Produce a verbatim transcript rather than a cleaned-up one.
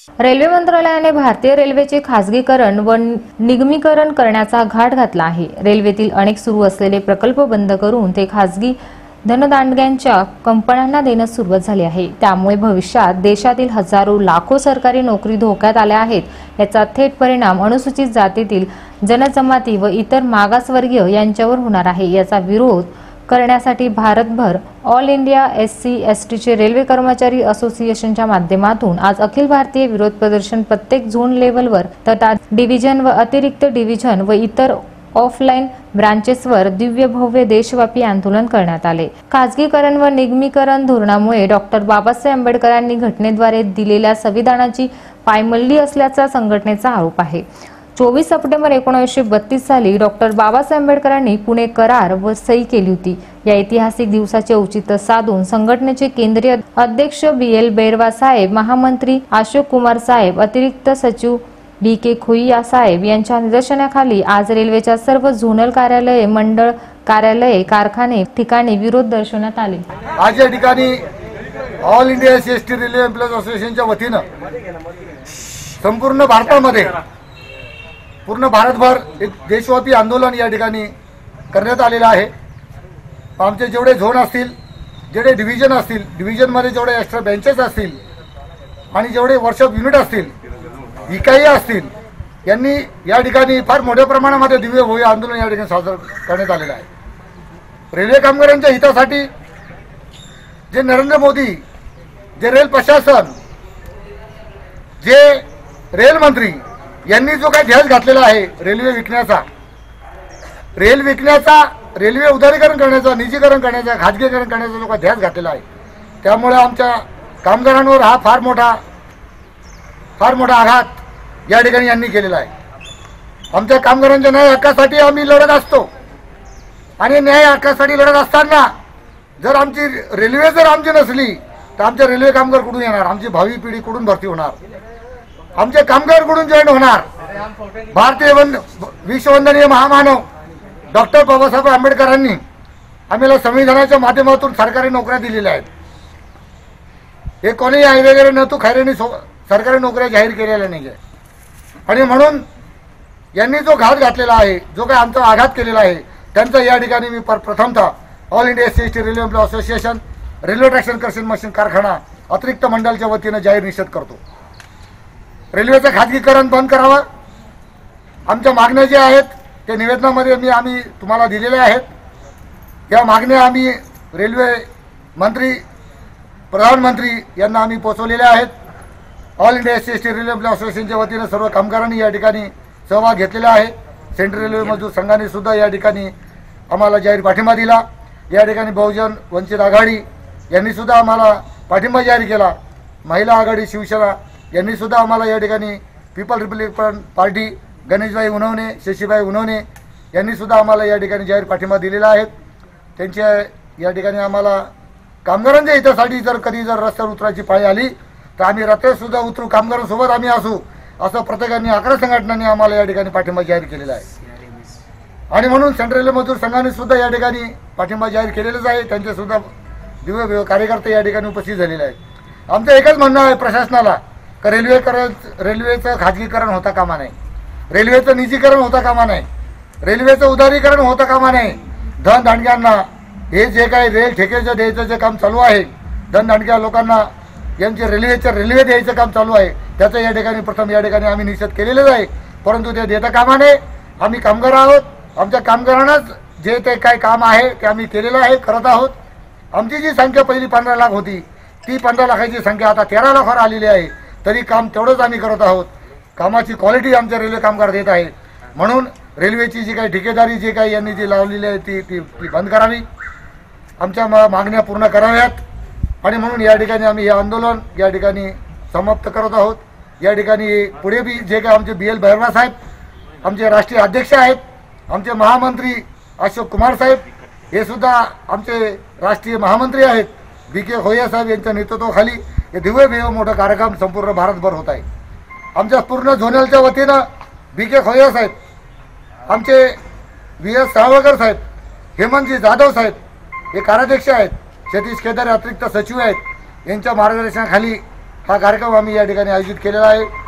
Railway मंत्रालयाने भारतीय रेल्वेचे खासगीकरण व निगमीकरण करण्याचा घाट घातला आहे। रेल्वेतील अनेक सुरू असलेले प्रकल्प बंद करून ते खासगी धनदांडग्यांच्या कंपन्यांना देण्यास सुरुवात झाली आहे। त्यामुळे भविष्यात देशातील हजारो लाखो सरकारी नोकरी धोक्यात आल्या आहेत। याचा थेट परिणाम अनुसूचित जातीतील जनजमाती व इतर मागासवर्गीय यांच्यावर होणार आहे। याचा विरोध करण्यासाठी भारतभर ऑल इंडिया एससी एसटीचे रेल्वे कर्मचारी असोसिएशनच्या माध्यमातून आज अखिल भारतीय विरोध प्रदर्शन प्रत्येक झोन लेवलवर तथा डिव्हिजन व अतिरिक्त डिव्हिजन व इतर ऑफलाइन ब्रांचेसवर दिव्य भव्य देशव्यापी आंदोलन करण्यात आले। खासगीकरण व निगमीकरण धोरणामुळे डॉक्टर बाबासाहेब आंबेडकरांनी घटनेद्वारे दिलेल्या संविधानाची पायमल्ली असल्याचा संघटनेचा आरोप आहे। चोवीस सप्टेंबर एकोणीसशे बत्तीस साली डॉक्टर बाबासाहेब आंबेडकरांनी पुणे करार व सही केली होती। या ऐतिहासिक दिवसाचे औचित्य साधून संघटनेचे केंद्रीय अध्यक्ष बी एल बैरवा साहेब, महामंत्री अशोक कुमार साहेब, अतिरिक्त सचिव बी के खोईया साहेब यांच्या निर्देशनाखाली आज रेल्वेच्या सर्व झोनल कार्यालये, मंडळ कार्यालये, कारखाने ठिकाणी विरोध दर्शवण्यात आले। आज या ठिकाणी all India S C S T railway employees असोसिएशनच्या वतीनं संपूर्ण भारतामध्ये पूर्ण भारतभर एक देशव्यापी आंदोलन या ठिकाणी करण्यात आलेलं आहे। आमचे जेवढे झोन असतील, जेवढे डिव्हिजन असतील, डिव्हिजनमध्ये जेवढे एक्स्ट्रा बेंचेस असतील आणि जेवढे वर्कशॉप युनिट असतील, इकाई असतील, यांनी या ठिकाणी फार मोठ्या प्रमाणामध्ये दिव्य भव्य आंदोलन या ठिकाणी साजरं करण्यात आलेलं आहे। रेल्वे कामगारांच्या हितासाठी जे नरेंद्र मोदी, जे रेल प्रशासन, जे रेल मंत्री यांनी जो काही ध्यास घातलेला आहे रेल्वे विकण्याचा, रेल विकण्याचा, रेल्वे उदारीकरण करण्याचा, निजीकरण करण्याचा, खाजगीकरण करण्याचा जो काही ध्यास घातलेला आहे, त्यामुळे आमच्या कामगारांवर हा फार मोठा फार मोठा आघात या ठिकाणी यांनी केलेला आहे। आमच्या कामगारांच्या न्याय हक्कासाठी आम्ही लढत असतो आणि न्याय हक्कासाठी लढत असताना जर आमची रेल्वे जर आमची नसली तर आमचे रेल्वे कामगार कुठून येणार, आमची भावी पिढी कुठून भरती होणार, आमचे कामगार कुठून जॉईन होणार। भारतीय वंद विश्ववंदनीय महामानव डॉक्टर बाबासाहेब आंबेडकरांनी आम्हाला संविधानाच्या माध्यमातून सरकारी नोकऱ्या दिलेल्या आहेत। हे कोणीही आयवेगैरे न तू खैरेंनी सरकारी नोकऱ्या जाहीर केलेल्या नाही आहे आणि म्हणून यांनी जो घात घातलेला आहे, जो काही आमचा आघात केलेला आहे, त्यांचा या ठिकाणी मी प्रथमतः all India S C S T railway employee association, railway traction crushing machine कारखाना अतिरिक्त मंडळाच्या वतीनं जाहीर निषेध करतो। रेल्वेचं खाजगीकरण बंद करावं। आमच्या मागण्या ज्या आहेत त्या निवेदनामध्ये मी आम्ही तुम्हाला दिलेल्या आहेत। या मागण्या आम्ही रेल्वे मंत्री, प्रधानमंत्री यांना आम्ही पोहोचवलेल्या आहेत। All India S C S T railway employee असोसिएशनच्या वतीनं सर्व कामगारांनी या ठिकाणी सहभाग घेतलेला आहे। सेंट्रल रेल्वे मजदूर संघाने सुद्धा या ठिकाणी आम्हाला जाहीर पाठिंबा दिला। या ठिकाणी बहुजन वंचित आघाडी यांनी सुद्धा आम्हाला पाठिंबा जाहीर केला। महिला आघाडी, शिवसेना यांनी सुद्धा आम्हाला या ठिकाणी, people republican party, Ganeshbhai Unawane, Shashibhai Unawane यांनी सुद्धा आम्हाला या ठिकाणी जाहीर पाठिंबा दिलेला आहे। त्यांच्या या ठिकाणी आम्हाला कामगारांच्या हितासाठी जर कधी जर रस्त्यावर उतरायची पाळी आली तर आम्ही रस्त्यावर सुद्धा उतरू, कामगारांसोबत आम्ही असू, असं प्रत्येकाने अकरा संघटनांनी आम्हाला या ठिकाणी पाठिंबा जाहीर केलेला आहे आणि म्हणून सेंट्रल रेल्वे मजदूर संघाने सुद्धा या ठिकाणी पाठिंबा जाहीर केलेलाच आहे। त्यांचे सुद्धा दिव्य कार्यकर्ते या ठिकाणी उपस्थित झालेले आहेत। आमचं एकच म्हणणं आहे प्रशासनाला का रेल्वे रेल्वेचं खाजगीकरण होता कामा नये, रेल्वेचं निजीकरण होता कामा नये, रेल्वेचं उदारीकरण होता कामा नये। धनदांडग्यांना हे जे काही रेल ठेकेचं द्यायचं जे काम चालू आहे, धनदांडग्या लोकांना यांचे रेल्वेचं रेल्वे द्यायचं काम चालू आहे, त्याचं या ठिकाणी प्रथम या ठिकाणी आम्ही निषेध केलेलाच आहे। परंतु ते देता कामा नये। आम्ही कामगार आहोत, आमच्या कामगारांनाच जे ते काय काम आहे ते आम्ही केलेलं आहे, करत आहोत। आमची जी संख्या पहिली पंधरा लाख होती ती पंधरा लाखाची संख्या आता तेरा लाखावर आलेली आहे, तरी काम तेवढंच आम्ही करत आहोत। कामाची क्वालिटी आमच्या रेल्वे कामगार देत आहे। म्हणून रेल्वेची जी काही ठेकेदारी जी काही यांनी जी लावलेली आहे ती ती ती बंद करावी, आमच्या मागण्या पूर्ण कराव्यात आणि म्हणून या ठिकाणी आम्ही हे आंदोलन या ठिकाणी समाप्त करत आहोत। या ठिकाणी पुढे बी जे काही आमचे बी एल बैरवा साहेब, आमचे राष्ट्रीय अध्यक्ष आहेत, आमचे महामंत्री अशोक कुमार साहेब, हे सुद्धा आमचे राष्ट्रीय महामंत्री आहेत, बी के खोईया साहेब यांच्या नेतृत्वाखाली हे दिव्य भव्य मोठा कार्यक्रम संपूर्ण भारतभर होत आहे। आमच्या पूर्ण झोनलच्या वतीनं बी के खोईया साहेब, आमचे व्ही एस सावरकर साहेब, हेमंतजी जाधव साहेब हे कार्याध्यक्ष आहेत, सतीश केदारे अतिरिक्त सचिव आहेत, यांच्या मार्गदर्शनाखाली हा कार्यक्रम आम्ही या ठिकाणी आयोजित केलेला आहे.